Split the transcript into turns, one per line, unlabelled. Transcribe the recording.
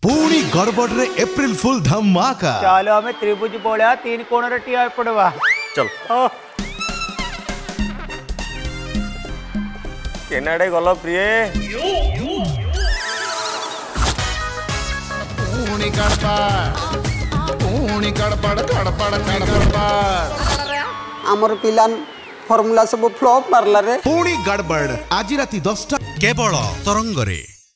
पूरी गड़बड़ रे अप्रैल फुल धमाका।
चलो हमें त्रिभुज बोलिया 3 कोण रे टिया पड़वा।
चल केनाडे गल प्रिय
आमर पिलान फॉर्मूला सब फ्लॉप मारला रे।
पूरी गड़बड़ आज राति 10टा केवल तरंग रे।